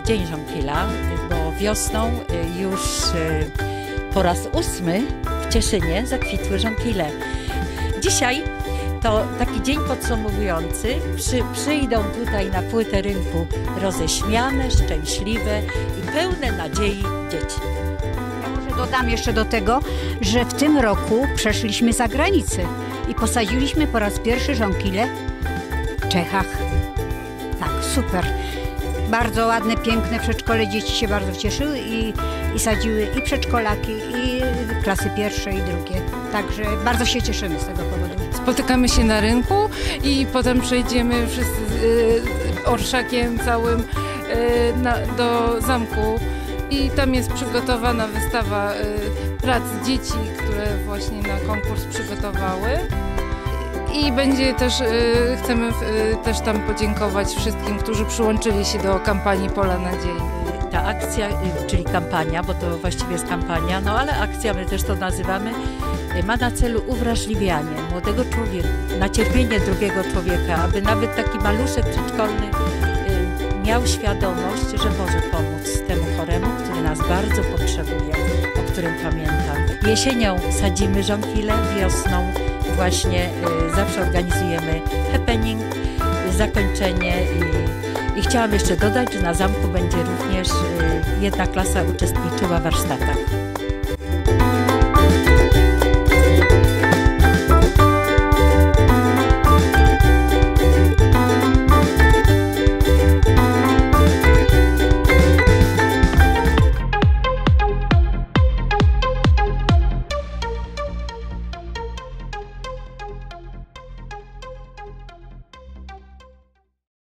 Dzień Żonkila, bo wiosną już po raz 8 w Cieszynie zakwitły żonkile. Dzisiaj to taki dzień podsumowujący. Przyjdą tutaj na płytę rynku roześmiane, szczęśliwe i pełne nadziei dzieci. Ja może dodam jeszcze do tego, że w tym roku przeszliśmy za granicę i posadziliśmy po raz pierwszy żonkile w Czechach. Tak, super. Bardzo ładne, piękne przedszkole. Dzieci się bardzo cieszyły i sadziły i przedszkolaki, i klasy pierwsze i drugie. Także bardzo się cieszymy z tego powodu. Spotykamy się na rynku i potem przejdziemy wszyscy orszakiem całym do zamku i tam jest przygotowana wystawa prac dzieci, które właśnie na konkurs przygotowały. I będzie też, chcemy też tam podziękować wszystkim, którzy przyłączyli się do kampanii Pola Nadziei. Ta akcja, czyli kampania, bo to właściwie jest kampania, no ale akcja, my też to nazywamy, ma na celu uwrażliwianie młodego człowieka na cierpienie drugiego człowieka, aby nawet taki maluszek przedszkolny miał świadomość, że może pomóc temu choremu, który nas bardzo potrzebuje, o którym pamiętam. Jesienią sadzimy żonkile, wiosną właśnie zawsze organizujemy happening, zakończenie i chciałam jeszcze dodać, że na zamku będzie również jedna klasa uczestniczyła w warsztatach.